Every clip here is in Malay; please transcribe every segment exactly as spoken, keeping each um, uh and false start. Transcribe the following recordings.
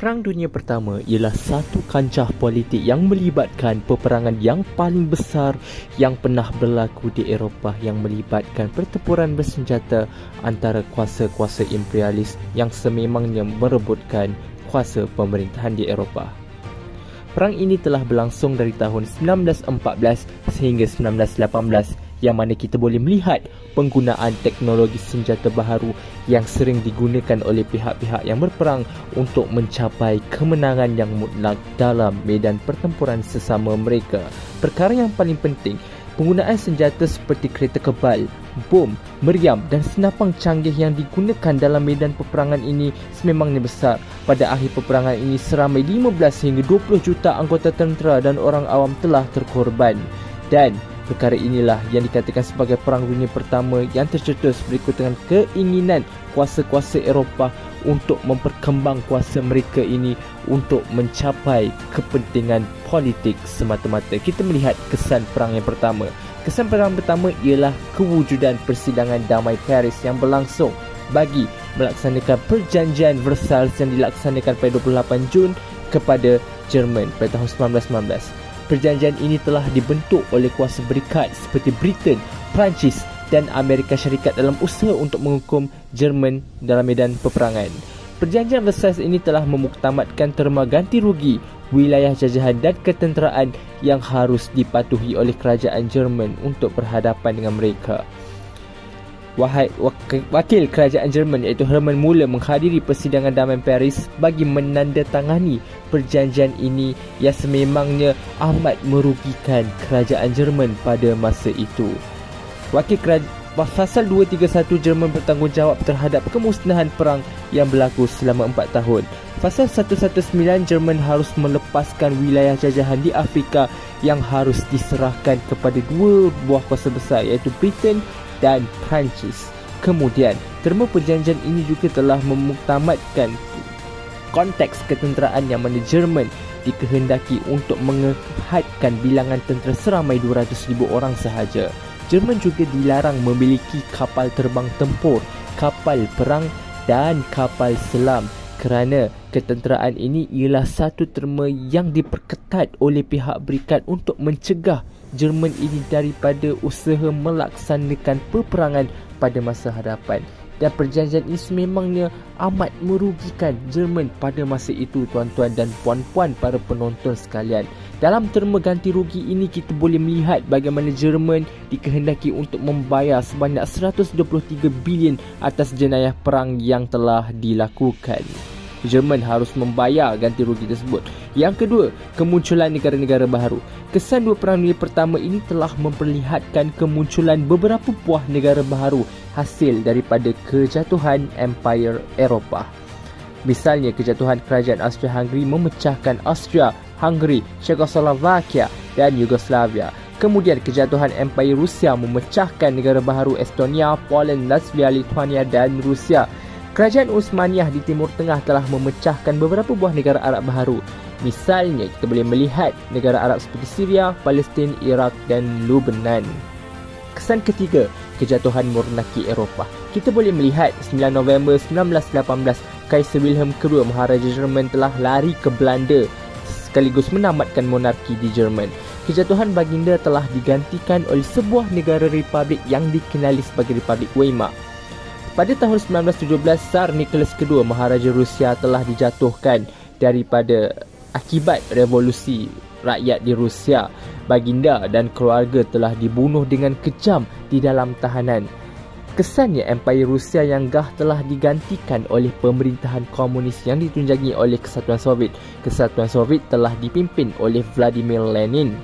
Perang Dunia Pertama ialah satu kancah politik yang melibatkan peperangan yang paling besar yang pernah berlaku di Eropah, yang melibatkan pertempuran bersenjata antara kuasa-kuasa imperialis yang sememangnya merebutkan kuasa pemerintahan di Eropah. Perang ini telah berlangsung dari tahun sembilan belas empat belas sehingga sembilan belas lapan belas, yang mana kita boleh melihat penggunaan teknologi senjata baharu yang sering digunakan oleh pihak-pihak yang berperang untuk mencapai kemenangan yang mutlak dalam medan pertempuran sesama mereka. Perkara yang paling penting, penggunaan senjata seperti kereta kebal, bom, meriam dan senapang canggih yang digunakan dalam medan peperangan ini sememangnya besar. Pada akhir peperangan ini, seramai lima belas hingga dua puluh juta anggota tentera dan orang awam telah terkorban. Dan perkara inilah yang dikatakan sebagai Perang Dunia Pertama yang tercetus berikut dengan keinginan kuasa-kuasa Eropah untuk memperkembang kuasa mereka ini untuk mencapai kepentingan politik semata-mata. Kita melihat kesan perang yang pertama. Kesan perang pertama ialah kewujudan persidangan damai Paris yang berlangsung bagi melaksanakan perjanjian Versailles yang dilaksanakan pada dua puluh lapan Jun kepada Jerman pada tahun sembilan belas sembilan belas. Perjanjian ini telah dibentuk oleh kuasa berikat seperti Britain, Perancis dan Amerika Syarikat dalam usaha untuk menghukum Jerman dalam medan peperangan. Perjanjian Versailles ini telah memuktamadkan terma ganti rugi wilayah jajahan dan ketenteraan yang harus dipatuhi oleh kerajaan Jerman untuk berhadapan dengan mereka. Wahai wakil kerajaan Jerman iaitu Hermann Müller menghadiri persidangan damai Paris bagi menandatangani perjanjian ini yang sememangnya amat merugikan kerajaan Jerman pada masa itu. Wakil kerajaan Pasal dua tiga satu Jerman bertanggungjawab terhadap kemusnahan perang yang berlaku selama empat tahun. Pasal seratus sembilan belas Jerman harus melepaskan wilayah jajahan di Afrika yang harus diserahkan kepada dua buah kuasa besar iaitu Britain dan Perancis. Kemudian, terma perjanjian ini juga telah memuktamadkan konteks ketenteraan yang mana Jerman dikehendaki untuk menghadkan bilangan tentera seramai dua ratus ribu orang sahaja. Jerman juga dilarang memiliki kapal terbang tempur, kapal perang dan kapal selam kerana ketenteraan ini ialah satu terma yang diperketat oleh pihak berikat untuk mencegah Jerman ini daripada usaha melaksanakan peperangan pada masa hadapan. Dan perjanjian ini sememangnya amat merugikan Jerman pada masa itu, tuan-tuan dan puan-puan para penonton sekalian. Dalam terma ganti rugi ini kita boleh melihat bagaimana Jerman dikehendaki untuk membayar sebanyak seratus dua puluh tiga bilion atas jenayah perang yang telah dilakukan. Jerman harus membayar ganti rugi tersebut. Yang kedua, kemunculan negara-negara baharu. Kesan dua Perang Dunia Pertama ini telah memperlihatkan kemunculan beberapa buah negara baharu hasil daripada kejatuhan Empire Eropah. Misalnya, kejatuhan kerajaan Austria-Hungary memecahkan Austria, Hungary, Czechoslovakia dan Yugoslavia. Kemudian, kejatuhan Empire Rusia memecahkan negara baharu Estonia, Poland, Latvia, Lithuania dan Rusia. Kerajaan Utsmaniyah di Timur Tengah telah memecahkan beberapa buah negara Arab baharu. Misalnya, kita boleh melihat negara Arab seperti Syria, Palestin, Iraq dan Lebanon. Kesan ketiga, kejatuhan monarki Eropah. Kita boleh melihat sembilan November sembilan belas lapan belas, Kaisar Wilhelm kedua Maharaja Jerman telah lari ke Belanda sekaligus menamatkan monarki di Jerman. Kejatuhan baginda telah digantikan oleh sebuah negara republik yang dikenali sebagai Republik Weimar. Pada tahun sembilan belas tujuh belas, Tsar Nicholas kedua Maharaja Rusia telah dijatuhkan daripada akibat revolusi rakyat di Rusia. Baginda dan keluarga telah dibunuh dengan kejam di dalam tahanan. Kesannya, Empire Rusia yang gah telah digantikan oleh pemerintahan komunis yang ditunjangi oleh Kesatuan Soviet. Kesatuan Soviet telah dipimpin oleh Vladimir Lenin.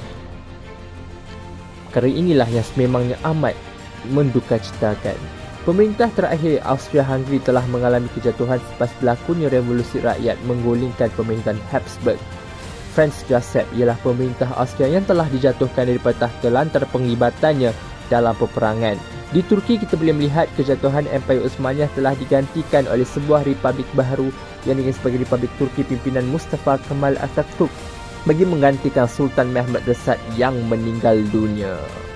Perkara inilah yang sememangnya amat mendukacitakan. Pemerintah terakhir Austria-Hungary telah mengalami kejatuhan selepas berlakunya revolusi rakyat menggulingkan pemerintahan Habsburg. Franz Joseph ialah pemerintah Austria yang telah dijatuhkan daripada tahta lantaran penglibatannya dalam peperangan. Di Turki kita boleh melihat kejatuhan Empire Utsmaniyah telah digantikan oleh sebuah republik baharu yang dikenal sebagai Republik Turki pimpinan Mustafa Kemal Atatürk bagi menggantikan Sultan Mehmed Resat yang meninggal dunia.